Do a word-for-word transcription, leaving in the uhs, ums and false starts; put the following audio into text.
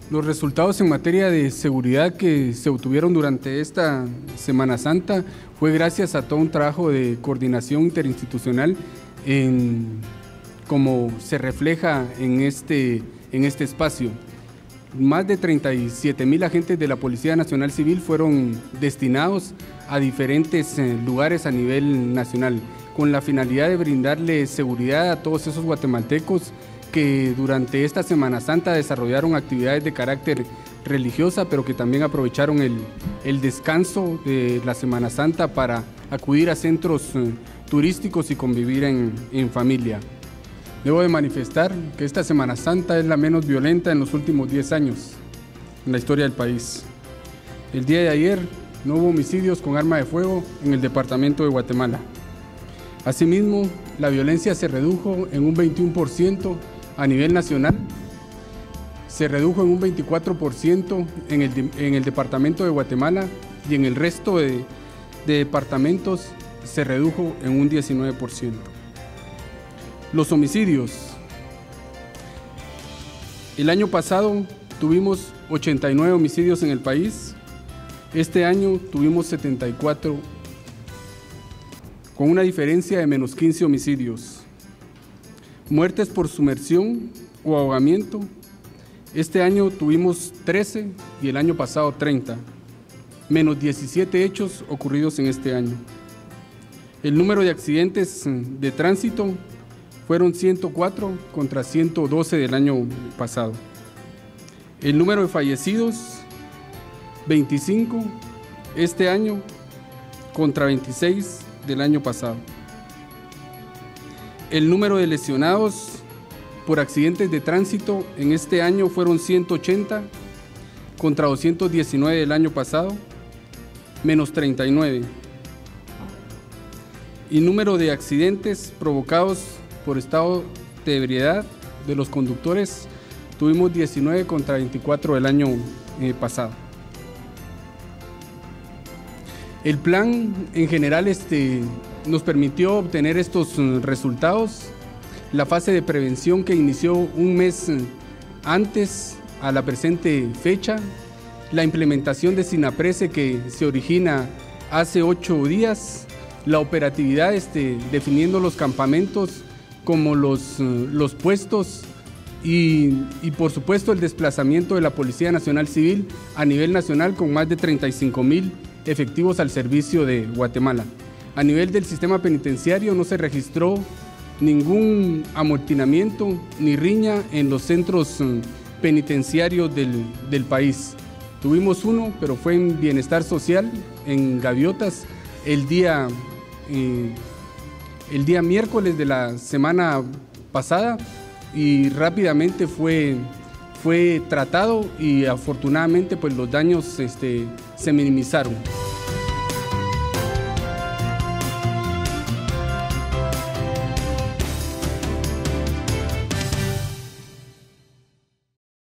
Los resultados en materia de seguridad que se obtuvieron durante esta Semana Santa fue gracias a todo un trabajo de coordinación interinstitucional, en, como se refleja en este, en este espacio. Más de treinta y siete mil agentes de la Policía Nacional Civil fueron destinados a diferentes lugares a nivel nacional, con la finalidad de brindarle seguridad a todos esos guatemaltecos que durante esta Semana Santa desarrollaron actividades de carácter religiosa, pero que también aprovecharon el, el descanso de la Semana Santa para acudir a centros eh, turísticos y convivir en, en familia. Debo de manifestar que esta Semana Santa es la menos violenta en los últimos diez años en la historia del país. El día de ayer no hubo homicidios con arma de fuego en el departamento de Guatemala. Asimismo, la violencia se redujo en un veintiuno por ciento a nivel nacional, se redujo en un veinticuatro por ciento en el, en el departamento de Guatemala y en el resto de, de departamentos se redujo en un diecinueve por ciento. Los homicidios. El año pasado tuvimos ochenta y nueve homicidios en el país, este año tuvimos setenta y cuatro, con una diferencia de menos quince homicidios. Muertes por sumersión o ahogamiento, este año tuvimos trece y el año pasado treinta, menos diecisiete hechos ocurridos en este año. El número de accidentes de tránsito fueron ciento cuatro contra ciento doce del año pasado. El número de fallecidos, veinticinco este año contra veintiséis del año pasado. El número de lesionados por accidentes de tránsito en este año fueron ciento ochenta contra doscientos diecinueve del año pasado, menos treinta y nueve. Y número de accidentes provocados por estado de ebriedad de los conductores, tuvimos diecinueve contra veinticuatro del año eh, pasado. El plan en general este, nos permitió obtener estos resultados. La fase de prevención que inició un mes antes a la presente fecha, la implementación de SINAPRESE que se origina hace ocho días, la operatividad este, definiendo los campamentos como los, los puestos y, y por supuesto el desplazamiento de la Policía Nacional Civil a nivel nacional con más de treinta y cinco mil efectivos al servicio de Guatemala. A nivel del sistema penitenciario no se registró ningún amotinamiento ni riña en los centros penitenciarios del, del país. Tuvimos uno, pero fue en Bienestar Social, en Gaviotas, el día, eh, el día miércoles de la semana pasada y rápidamente fue, fue tratado y afortunadamente pues, los daños este, se minimizaron.